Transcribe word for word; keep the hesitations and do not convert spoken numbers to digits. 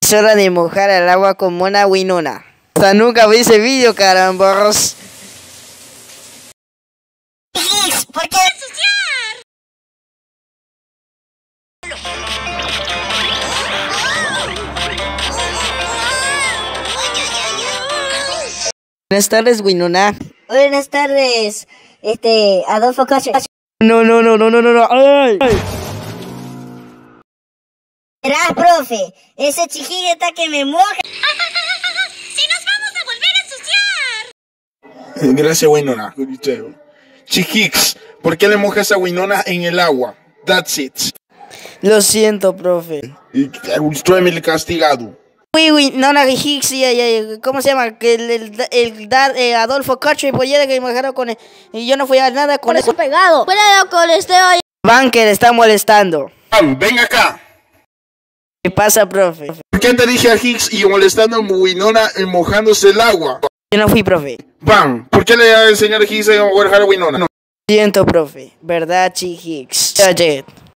Es hora de mojar el agua con Mona Winona. Hasta nunca vi ese vídeo, carambos. ¿Por qué ensuciar? Buenas tardes, Winona. Buenas tardes, este, Adolfo Coche. No, no, no, no, no, no, no. ¡Ay! Verás, profe, ese chiquillo está que me moja. ¡Si nos vamos a volver a ensuciar! Gracias, Winona. Chiquix, ¿por qué le mojas a Winona en el agua? That's it. Lo siento, profe. Y tráeme el castigado. Uy, Winona Hicks, y, y, y, ¿cómo se llama? Que el, el, el, el eh, Adolfo Cacho y Pollera que me dejaron con él. Y yo no fui a nada con Por eso. eso pegado. Cuidado con este hoy. Van que le está molestando. Ven acá. ¿Qué pasa, profe? ¿Por qué te dije a Hicks y molestando a Winona y mojándose el agua? Yo no fui, profe. Van, ¿por qué le da el señor Hicks a mojar a Winona? No. Siento, profe. ¿Verdad, Chi Hicks? Oye.